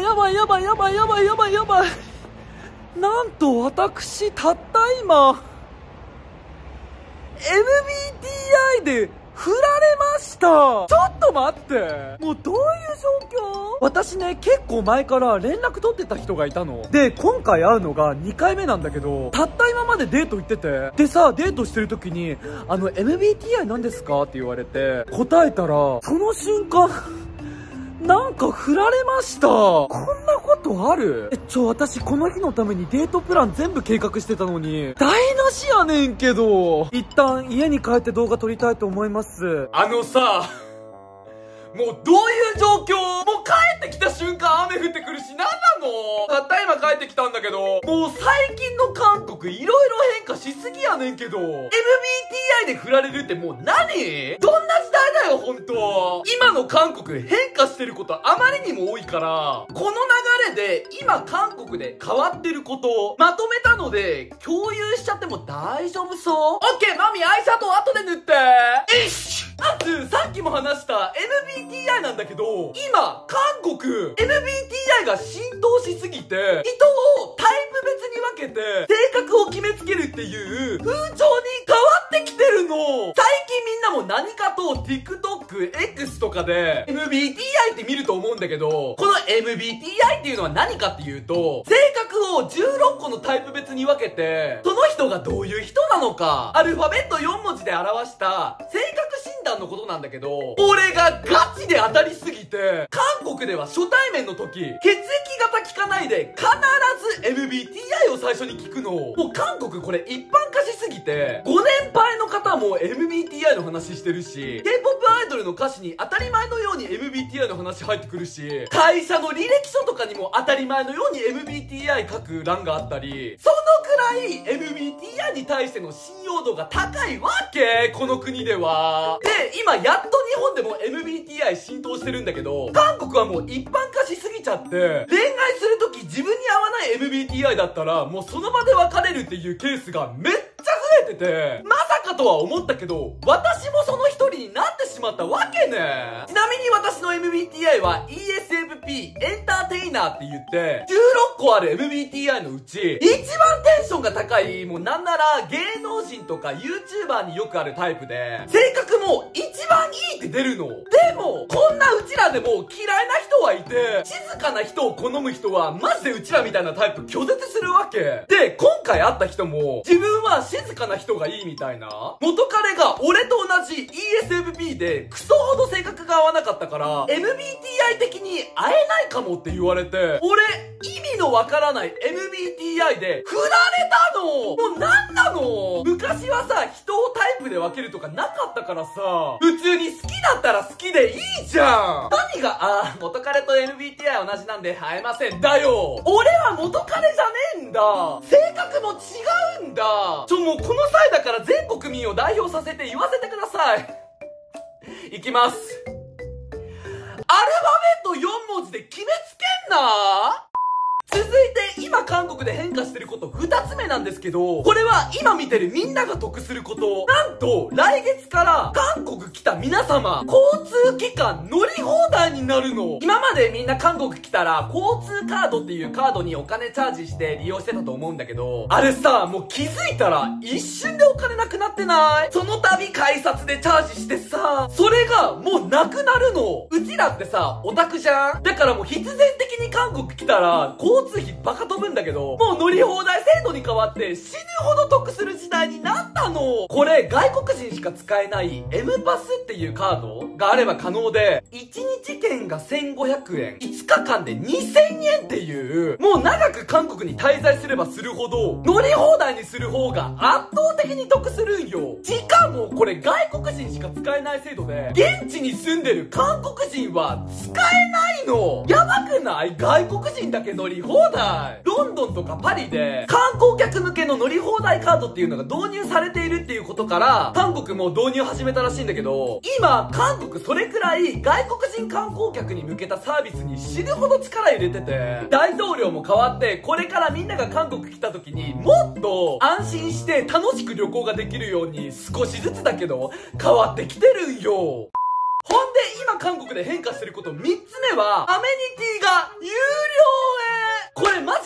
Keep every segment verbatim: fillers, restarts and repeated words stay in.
やばいやばいやばいやばいやばいやばい。なんと私たった今 エムビーティーアイ で振られました。ちょっと待って、もうどういう状況？私ね、結構前から連絡取ってた人がいたので、今回会うのがにかいめなんだけど、たった今までデート行ってて、でさ、デートしてる時にあの エムビーティーアイ 何ですかって言われて答えたら、その瞬間なんか振られました。こんなことある？え、ちょ、私この日のためにデートプラン全部計画してたのに台無しやねんけど。一旦家に帰って動画撮りたいと思います。 あのさ、もうどういう状況？もう帰ってきた瞬間雨降ってくるし、なんなの？たった今帰ってきたんだけど、もう最近の韓国いろいろ変化しすぎやねんけど、エムビーティーアイ で振られるってもう何？どんな時代だよ、ほんと。今の韓国変化してることあまりにも多いから、この流れで今韓国で変わってることをまとめたので共有しちゃっても大丈夫そう？オッケー、マミアイシャドウ後で塗って。えいっしゅ。まずさっきも話した エムビーティーアイ なんだけど、今韓国 エムビーティーアイ が浸透しすぎて、人をタイプ別に分けて性格を決めつけるっていう風潮に変わってきてるの。最近みんなも何かと TikTok、X とかで エムビーティーアイ って見ると思うんだけど、この エムビーティーアイ っていうのは何かっていうと、性格をじゅうろっこのタイプ別に分けて、その人がどういう人なのか、アルファベットよんもじで表した性格診断のことなんだけど、俺がガチで当たりすぎて、韓国では初対面の時、血液型聞かないで必ず エムビーティーアイ を最初に聞くの。もう韓国これ一般化しすぎて、ご年配の方も エムビーティーアイ の話してるし、K-ポップ アイドルの歌詞に当たり前のように エムビーティーアイ の話入ってくるし、会社の履歴書とかにも当たり前のように エムビーティーアイ 書く欄があったり、そのくらい エムビーティーアイ に対しての信用度が高いわけ、この国では。で、今やっと日本でも エムビーティーアイ 浸透してるんだけど、韓国はもう一般化しすぎちゃって、恋愛するとき自分に合わない エムビーティーアイ だったらもうその場で別れるっていうケースがめっちゃ増えてて、まさかとは思ったけど、私もその一人になってしまったわけね。ちなみに私の エムビーティーアイ は イーエスエフピー エンターテイナーって言って、じゅうろっこある エムビーティーアイ のうち、一番テンションが高い、もうなんなら芸能人とか YouTuber によくあるタイプで、性格も一番いいって出るの。でも、こんなうちらでも嫌いな人はいて、静かな人を好む人はマジでうちらみたいなタイプ拒絶するわけ。で、今回会った人も、自分は静かな人がいいみたいな。元彼が俺と同じ イーエスエフピー でクソほど性格が合わなかったから、エムビーティーアイ 的に会えないかもって言われて、俺、意味のわからない エムビーティーアイ で振られたの。もうなんなの？昔はさ、人をタイプで分けるとかなかったからさ、普通に好きだったら好きでいいじゃん。何が、あー、元彼と エムビーティーアイ 同じなんで会えませんだよ。俺は元彼じゃねえんだ。性格も違うんだ。ちょ、もうこの際だから全国民を代表させて言わせてください。いきます。アルファベットよんもじで決めつけんな。続いて今韓国で変化してることふたつめなんですけど、これは今見てるみんなが得すること。なんと来月から韓国来た皆様、交通機関乗り放題になるの。今までみんな韓国来たら交通カードっていうカードにお金チャージして利用してたと思うんだけど、あれさ、もう気づいたら一瞬でお金なくなってない？その度改札でチャージしてさ、それがもうなくなるの。うちらってさ、オタクじゃん。だからもう必然的に韓国来たら交通費バカ飛ぶんだけど、もう乗り放題制度に変わって死ぬほど得する時代になったの。これ外国人しか使えない M パスっていうカードがあれば可能で、いちにち券がせんごひゃくえん、いつかかんでにせんえんっていう、もう長く韓国に滞在すればするほど乗り放題にする方が圧倒的に得するんよ。しかもこれ外国人しか使えない制度で、現地に住んでる韓国人は使えないの。やばくない？外国人だけ乗り放題。ロンドンとかパリで観光客向けの乗り放題カードっていうのが導入されているっていうことから、韓国も導入始めたらしいんだけど、今韓国それくらい外国人観光客に向けたサービスに死ぬほど力入れてて、大統領も変わって、これからみんなが韓国来た時にもっと安心して楽しく旅行ができるように少しずつだけど変わってきてるんよ。ほんで今韓国で変化してることみっつめは、アメニティが有料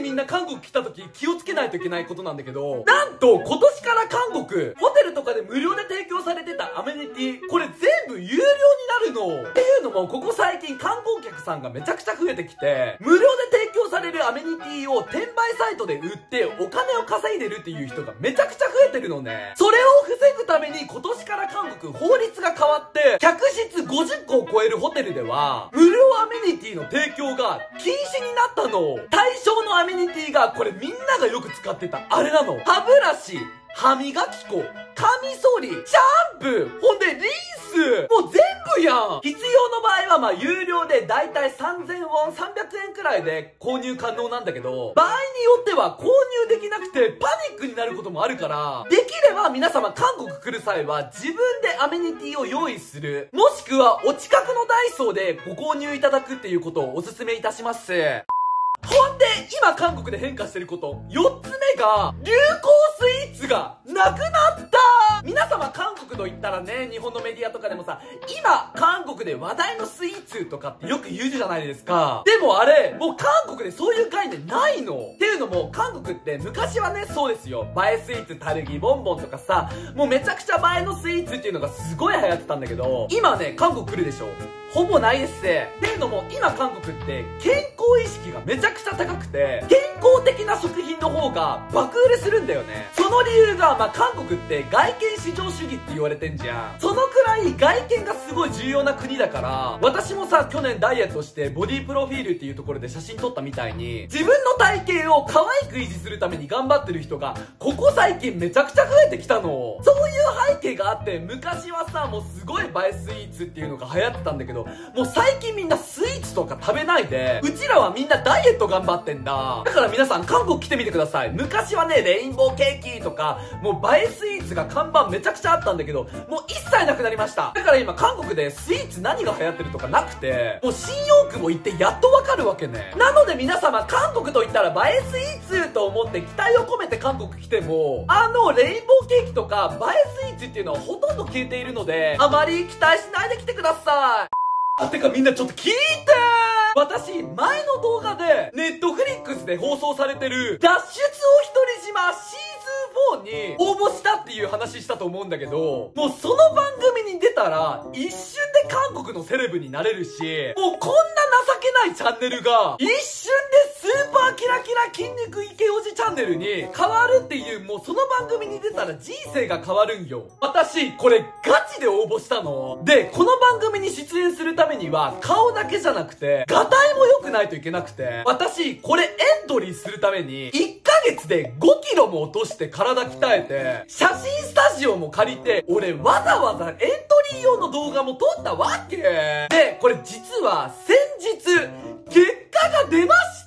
みんな韓国来た時気をつけないといけないことなんだけど、なんと今年から韓国ホテルとかで無料で提供されてたアメニティ、これ全部有料になるの。っていうのもここ最近観光客さんがめちゃくちゃ増えてきて、無料で提供されるアメニティを転売サイトで売ってお金を稼いでるっていう人がめちゃくちゃ増えてるのね。それを防ぐために今年から韓国法律が変わって、客室ごじゅっこを超えるホテルでは無料アメニティの提供が禁止になったの。対象のアメニティがこれみんながよく使ってたあれなの。歯ブラシ、歯磨き粉、カミソリ、シャンプー、ほんでリンス、もう全部やん。必要の場合はまあ有料でだいたいさんぜんウォン、さんびゃくえんくらいで購入可能なんだけど、場合によっては購入できなくてパニックになることもあるから、できれば皆様韓国来る際は自分でアメニティを用意する、もしくはお近くのダイソーでご購入いただくっていうことをお勧めいたします。ほんで、今韓国で変化してること、よっつめが、流行スイーツがなくなった皆様韓国と言ったらね、日本のメディアとかでもさ、今、韓国で話題のスイーツとかってよく言うじゃないですか。でもあれ、もう韓国でそういう概念ないの。っていうのも、韓国って昔はね、そうですよ。映えスイーツ、タルギ、ボンボンとかさ、もうめちゃくちゃ映えのスイーツっていうのがすごい流行ってたんだけど、今ね、韓国来るでしょ。ほぼないですって。っていうのも、今韓国って健康意識がめちゃくちゃ高くて、健康的な食品の方が爆売れするんだよね。その理由が、まあ、韓国って外見至上主義って言われてんじゃん。そのくらい外見がすごい重要な国だから、私もさ、去年ダイエットしてボディプロフィールっていうところで写真撮ったみたいに、自分の体型を可愛く維持するために頑張ってる人が、ここ最近めちゃくちゃ増えてきたの。そういう背景があって、昔はさ、もうすごい映えスイーツっていうのが流行ってたんだけど、もう最近みんなスイーツとか食べないで、うちらはみんなダイエット頑張ってんだ。だから皆さん韓国来てみてください。昔はね、レインボーケーキとか、もう映えスイーツが看板めちゃくちゃあったんだけど、もう一切なくなりました。だから今韓国でスイーツ何が流行ってるとかなくて、もう新大久保行ってやっとわかるわけね。なので皆様韓国と言ったら映えスイーツと思って期待を込めて韓国来ても、あのレインボーケーキとか映えスイーツっていうのはほとんど消えているので、あまり期待しないで来てください。あ、てかみんなちょっと聞いてー。私、前の動画で、ネットフリックスで放送されてる、脱出を独り島シーズンフォーに応募したっていう話したと思うんだけど、もうその番組に出たら、一瞬で韓国のセレブになれるし、もうこんな情けないチャンネルが、一瞬でスーパーキラキラ筋肉イケオジチャンネルに変わるっていう、もうその番組に出たら人生が変わるんよ。私、これガチで応募したの。で、この番組に出演するためには、顔だけじゃなくて、ガタイも良くないといけなくて、私、これエントリーするために、いっかげつでごキロも落として体鍛えて、写真スタジオも借りて、俺わざわざエントリー用の動画も撮ったわけ。で、これ実は先日、結果が出まして、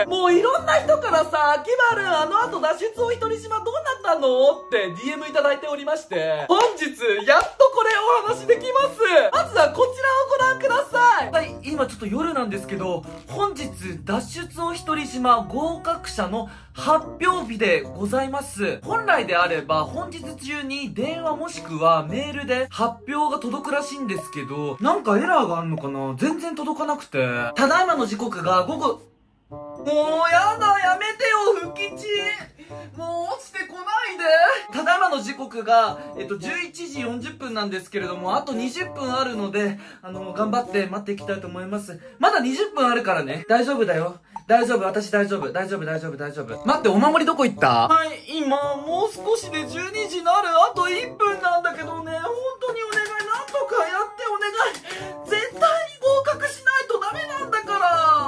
もういろんな人からさ、キバルンあの後脱出を独り島どうなったのって ディーエム いただいておりまして、本日、やっとこれお話できます。まずはこちらをご覧ください。はい、今ちょっと夜なんですけど、本日脱出を独り島合格者の発表日でございます。本来であれば本日中に電話もしくはメールで発表が届くらしいんですけど、なんかエラーがあるのかな？全然届かなくて。ただいまの時刻が午後、もうやだ、やめてよ、復吉。もう落ちてこないで。ただいまの時刻が、えっと、じゅういちじよんじゅっぷんなんですけれども、あとにじゅっぷんあるので、あの、頑張って待っていきたいと思います。まだにじゅっぷんあるからね。大丈夫だよ。大丈夫、私大丈夫。大丈夫、大丈夫、大丈夫。待って、お守りどこ行った？はい、今、もう少しでじゅうにじになる。あといっぷんなんだけどね、本当にお願い、なんとかやってお願い。絶対に合格しないとダメなんだから。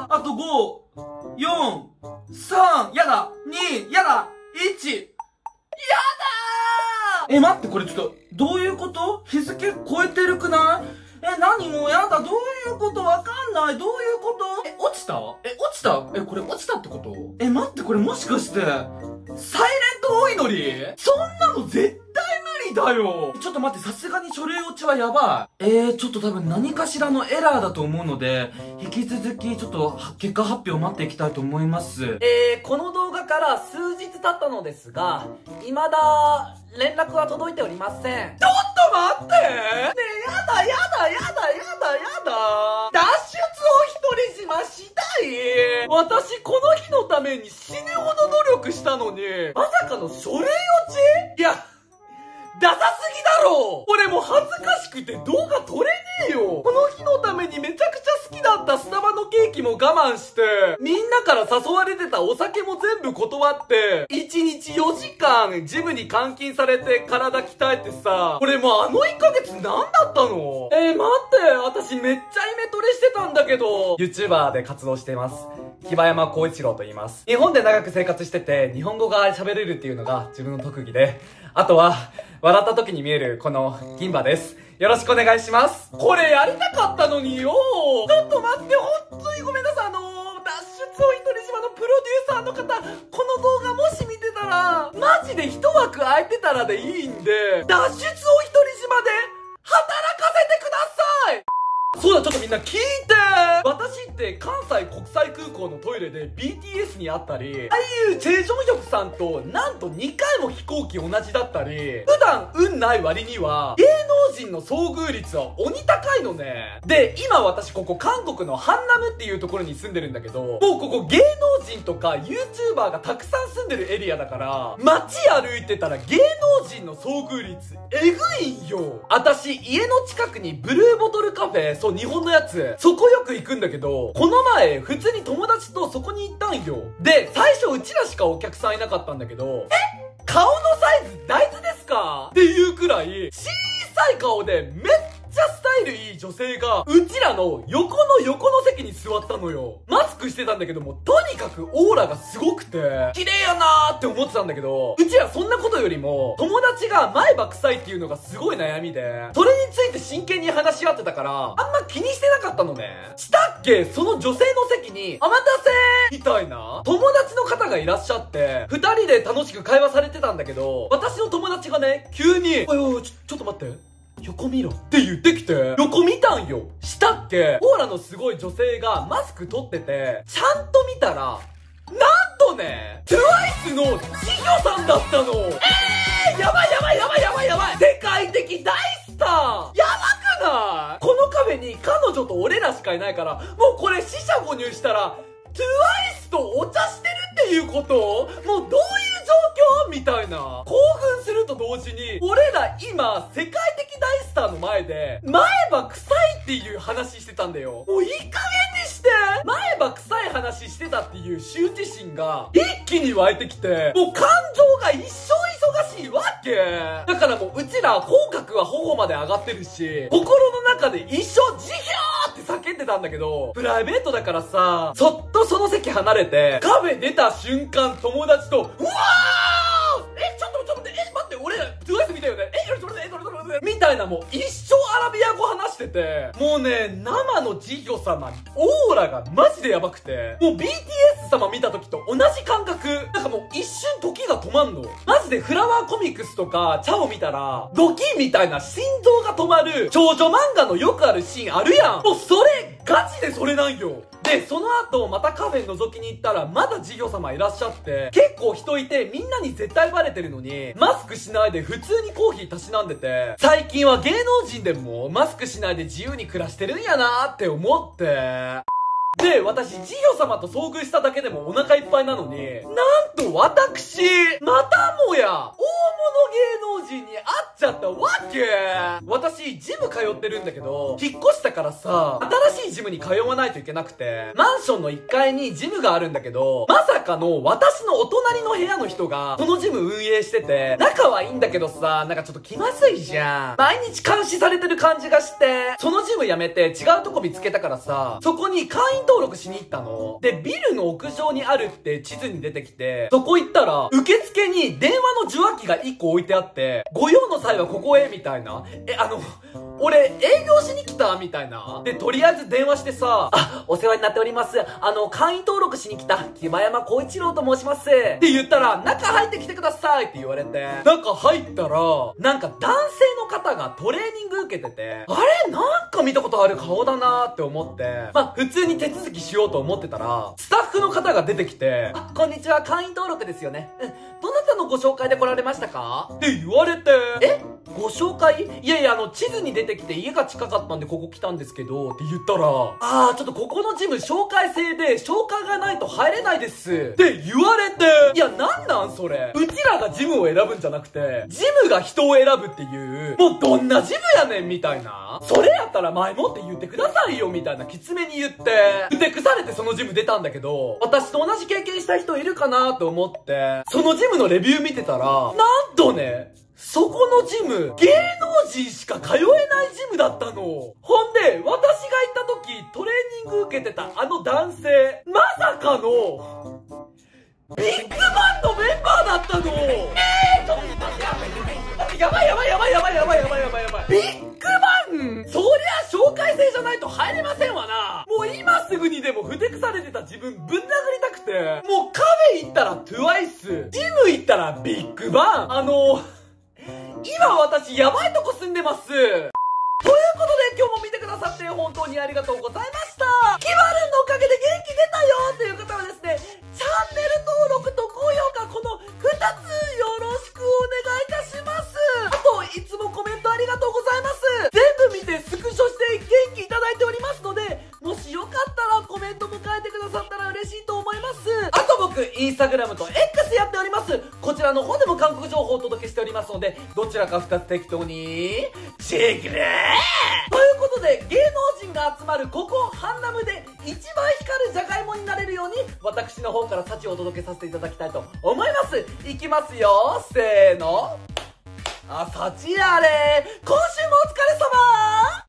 あとご、よん、さん、やだ、に、やだ、いち、やだー。え、待って、これちょっと、どういうこと？日付超えてるくない？え、何もうやだ、どういうこと？わかんない。どういうこと？え、落ちた？え、落ちた？え、これ落ちたってこと？え、待って、これもしかして、サイレントお祈り？そんなの絶対無理だよ。ちょっと待って、さすがに書類落ちはやばい。えー、ちょっと多分何かしらのエラーだと思うので、引き続きちょっと結果発表を待っていきたいと思います。えー、この動画から数日経ったのですが、未だ連絡は届いておりません。ちょっと待ってねえ、やだやだやだやだやだ。脱出を独り占めしたい。私この日のために死ぬほど努力したのに、まさかの書類落ち？いや、ダサすぎだろ。俺もう恥ずかしくて動画撮れねえよ。この日のためにめちゃくちゃ好きだったスタバのケーキも我慢して、みんなから誘われてたお酒も全部断って、いちにちよじかんジムに監禁されて体鍛えてさ、俺もうあのいっかげつ何だったの？えー、待って、私めっちゃイメトレしてたんだけど。YouTuber で活動しています。木場山光一郎と言います。日本で長く生活してて、日本語が喋れるっていうのが自分の特技で、あとは、笑った時に見えるこの銀歯です。よろしくお願いします。これやりたかったのによ。ちょっと待って、ほんとにごめんなさい。あのー、脱出を独り占めのプロデューサーの方、この動画もし見てたら、マジで一枠空いてたらでいいんで、脱出を独り占めで働かせてください。そうだ、ちょっとみんな聞いて。私って関西国際空港のトイレで ビーティーエス に会ったり、俳優チェ・ジョンヒョクさんとなんとにかいも飛行機同じだったり、普段運ない割には芸能人の遭遇率は鬼高いのね。で、今私ここ韓国のハンナムっていうところに住んでるんだけど、もうここ芸能人とか YouTuber がたくさん住んでるエリアだから、街歩いてたら芸能人の遭遇率えぐいんよ。私家の近くにブルーボトルカフェ、そう日本のやつ、そこよく行くんだけど、この前普通に友達とそこに行ったんよ。で、最初うちらしかお客さんいなかったんだけど、え？顔のサイズ大豆ですか？っていうくらい小さい顔でめっちゃスタイルいい女性がうちらの横の横の席に座ったのよ。マスクしてたんだけども、とにかくオーラがすごくて綺麗やなーって思ってたんだけど、うちらそんなことよりも友達が前歯臭いっていうのがすごい悩みで、それについて真剣に話し合ってたからあんま気にしてなかったのね。したっけ、その女性の席にお待たせーみたいな友達の方がいらっしゃって、二人で楽しく会話されてたんだけど、私の友達がね、急に「おいおい、ちょ、ちょっと待って、横見ろ」って言ってきて、横見たんよ。したっけ、オーラのすごい女性がマスク取ってて、ちゃんと見たら、なんとね、トゥワイス のジヒョさんだったの。えー、やばいやばいやばいやばいやばい、世界的大スター、やばくない？このカフェに彼女と俺らしかいないから、もうこれ四捨五入したら、トゥワイス とお茶してるっていうこと？もうどういう状況？みたいな。興奮すると同時に、俺ら今、世界的大スターの前で、前歯臭いっていう話してたんだよ。もういい加減にして。前歯臭い話してたっていう羞恥心が、一気に湧いてきて、もう感情が一生忙しいわけ。だからもううちら、口角は頬まで上がってるし、心の中で一生ジヒョーって叫んでたんだけど、プライベートだからさ、そっとその席離れて、カフェ出た瞬間友達と、うわー、え、ちょっとちょっと待って、え、待って、俺ら、トゥワイス見たよね、え、それそれそれそれそれみたいな、もう一生アラビア語話してて、もうね、生のジヒョ様、オーラがマジでやばくて、もう ビーティーエス 様見た時と同じ感覚。なんかもう一瞬時が止まんの。マジでフラワーコミックスとか、チャオ見たら、ドキンみたいな心臓が止まる、少女漫画のよくあるシーンあるやん。もうそれ、ガチでそれなんよ。で、その後、またカフェ覗きに行ったら、まだジヒョ様いらっしゃって、結構人いて、みんなに絶対バレてるのに、マスクしないで普通にコーヒーたしなんでて、最近は芸能人でも、マスクしないで自由に暮らしてるんやなーって思って、で、私、ジヒョ様と遭遇しただけでもお腹いっぱいなのに、なんと私、またもや、大物芸能人に会っちゃったわけ。私、ジム通ってるんだけど、引っ越したからさ、新しいジムに通わないといけなくて、マンションのいっかいにジムがあるんだけど、まさかの私のお隣の部屋の人が、このジム運営してて、仲はいいんだけどさ、なんかちょっと気まずいじゃん。毎日監視されてる感じがして、そのジム辞めて違うとこ見つけたからさ、そこに会員登録しに行ったの。で、ビルの屋上にあるって地図に出てきて、そこ行ったら、受付に電話の受話器がいっこ置いてあって、ご用の際はここへ、みたいな。え、あの、俺、営業しに来たみたいな。で、とりあえず電話してさ、あ、お世話になっております。あの、会員登録しに来た、木場山光一郎と申します。って言ったら、中入ってきてくださいって言われて、中入ったら、なんか男性の方がトレーニング受けてて、あれなんか見たことある顔だなーって思って、まあ、普通に手続きしようと思ってたら、スタッフの方が出てきて、あ、こんにちは、会員登録ですよね。うん、どなたのご紹介で来られましたかなって言われて、えご紹介いやいや、あの、地図に出てきて家が近かったんでここ来たんですけど、って言ったら、あー、ちょっとここのジム紹介制で、紹介がないと入れないです。って言われて、いや、なんなんそれ。うちらがジムを選ぶんじゃなくて、ジムが人を選ぶっていう、もうどんなジムやねんみたいな。それやったら前もって言ってくださいよみたいなきつめに言って、ふてくされてそのジム出たんだけど、私と同じ経験した人いるかなと思って、そのジムのレビュー見てたら、なんとね、そこのジム、芸能人しか通えないジムだったの。ほんで、私が行った時、トレーニング受けてたあの男性、まさかの、ビッグバンのメンバーだったの。えー、ちょっと待って、やばいやばいやばいやばいやばいやばいやばいやばい。ビッグバン、そりゃ紹介制じゃないと入れませんわな。もう今すぐにでもふてくされてた自分ぶん殴りたくて、もうカフェ行ったらトゥワイス、ジム行ったらビッグバン。あの、今私やばいとこ住んでます。ということで今日も見てくださって本当にありがとうございました。キバルンのおかげで元気出たよという方はですね、チャンネル登録と高評価、このふたつよろしくお願いいたします。あと、いつもコメントありがとうございます。全部見てスクショして元気いただいておりますので、もしよかったらコメントも書いてくださったら嬉しいと思います。あと僕、インスタグラムと X やっております。こちらの方でも韓国情報をお届けしておりますので、どちらかふたつ適当にチェックレーということで、芸能人が集まるここハンナムで一番光るジャガイモになれるように、私の方から幸をお届けさせていただきたいと思います。いきますよ、せーの。あ、幸あれ、今週もお疲れ様。